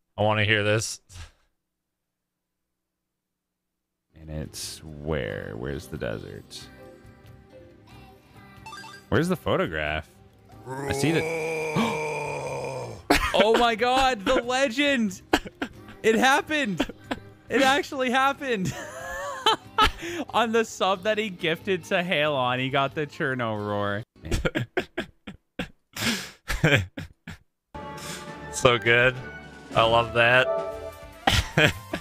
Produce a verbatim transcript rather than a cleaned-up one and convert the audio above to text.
I want to hear this. And it's where? Where's the desert? Where's the photograph? I see the... Oh my god, the legend! It happened! It actually happened! On the sub that he gifted to Halon, he got the Cirno roar. So good. I love that.